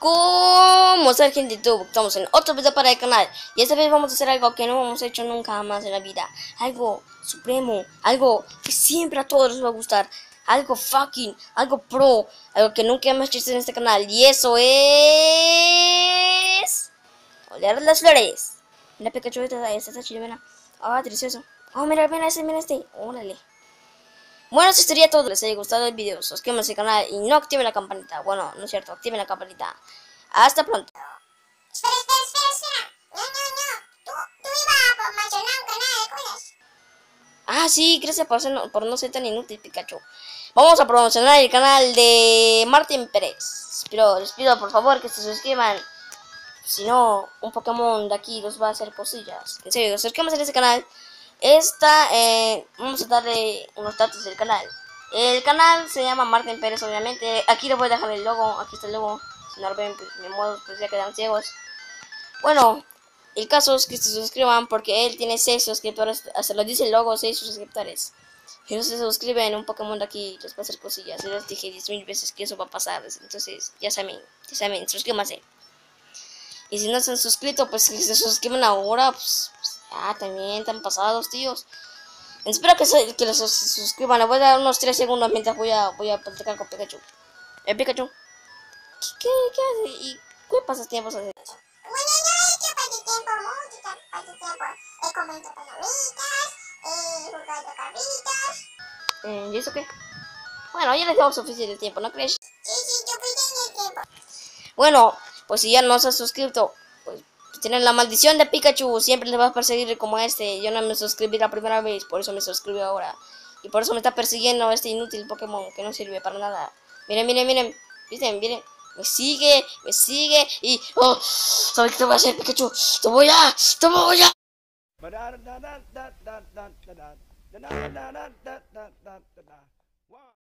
¿Cómo está, gente de YouTube? Estamos en otro video para el canal. Y esta vez vamos a hacer algo que no hemos hecho nunca más en la vida. Algo supremo, algo que siempre a todos les va a gustar. Algo fucking, algo pro, algo que nunca hemos hecho en este canal. Y eso es... oler las flores. Mira, Pikachu, esta está chida, mira. Ah, delicioso. Oh, mira este. Órale. Bueno, eso sería todo. Les haya gustado el video, suscríbanse al canal y no activen la campanita. Bueno, no es cierto, activen la campanita. Hasta pronto. Espera. No. Tú ibas a promocionar un canal de cosas. Ah, sí, gracias por no ser tan inútil, Pikachu. Vamos a promocionar el canal de Martín Pérez. Pero les pido por favor que se suscriban. Si no, un Pokémon de aquí los va a hacer cosillas. En serio, suscríbanse a ese canal. Vamos a darle unos datos del canal. El canal se llama Martín Pérez, obviamente. Aquí les voy a dejar el logo. Aquí está el logo. Si no lo ven, pues de modo, pues ya quedan ciegos. Bueno, el caso es que se suscriban porque él tiene 6 suscriptores. Se lo dice el logo, 6 suscriptores. Si no se suscriben, un Pokémon de aquí les va a hacer cosillas. Yo les dije 10.000 veces que eso va a pasar. Entonces, ya saben, suscríbanse. Y si no se han suscrito, pues que se suscriban ahora. Pues también están pasados, tíos. Espero que los suscriban. Le voy a dar unos 3 segundos mientras voy a platicar con Pikachu. Pikachu, ¿qué hace? ¿Y qué pasas tiempos hace? Bueno, yo he hecho pasatiempo, música, pasatiempo, comento palomitas, jugando carritos. ¿Y eso qué? Bueno, ya les tengo suficiente tiempo, ¿no crees? Sí, yo puse en el tiempo. Bueno, pues si ya no se han suscrito, pues tienen la maldición de Pikachu. Siempre les va a perseguir como este. Yo no me suscribí la primera vez, por eso me suscribí ahora. Y por eso me está persiguiendo este inútil Pokémon que no sirve para nada. Miren. Miren. Me sigue y... ¡oh! ¿Sabes qué te voy a hacer, Pikachu? ¡Te voy a!